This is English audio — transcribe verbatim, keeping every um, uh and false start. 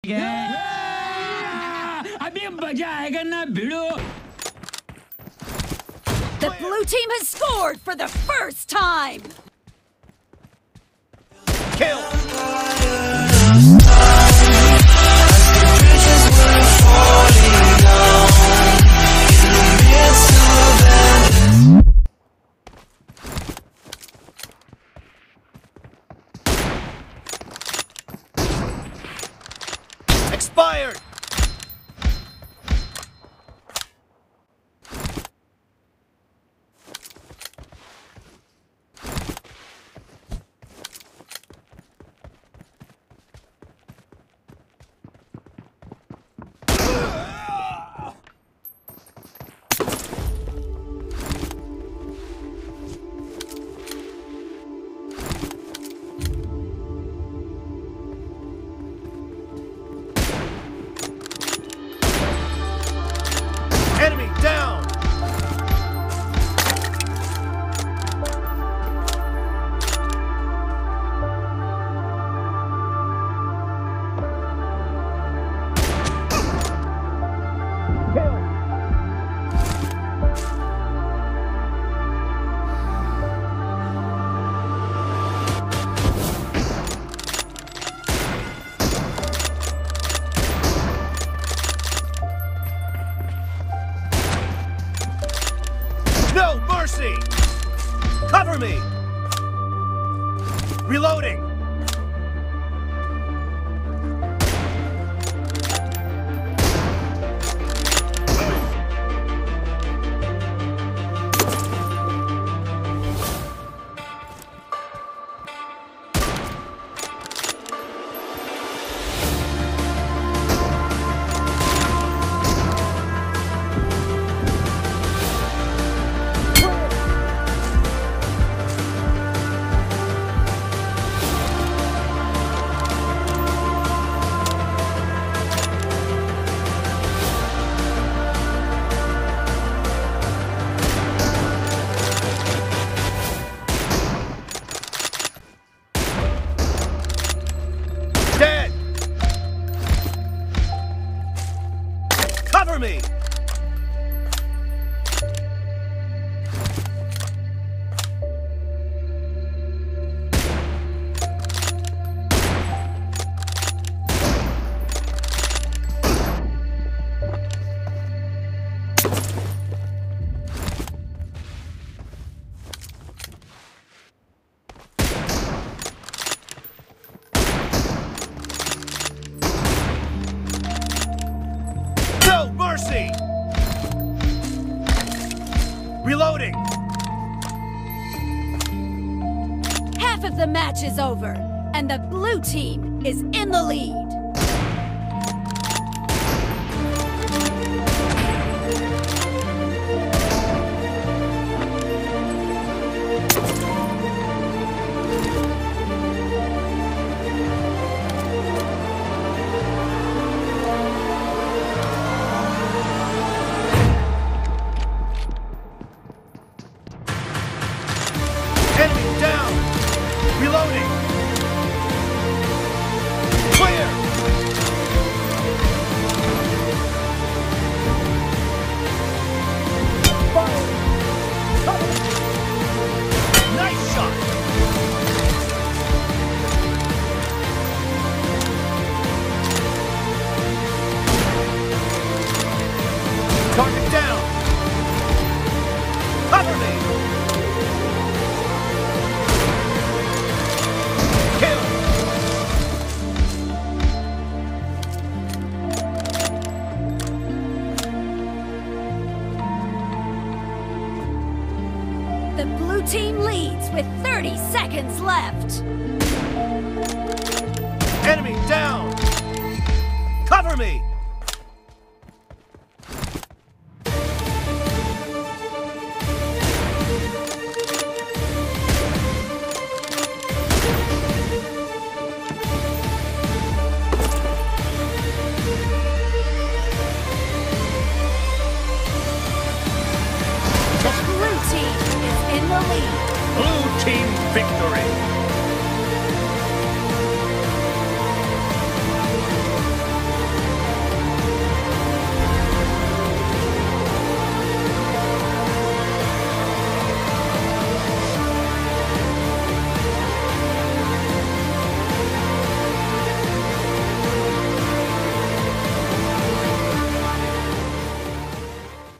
अभी मजा आएगा ना भिड़ो. The blue team has scored for the first time. Kill. Expired! Enemy down! No mercy! Cover me! Reloading! Dead! Cover me! No mercy! Reloading! Half of the match is over, and the blue team is in the lead. Enemy down! Reloading! Clear! Fire! Cover! Nice shot! Target down! Cover me! The blue team leads with thirty seconds left. Enemy down! Cover me!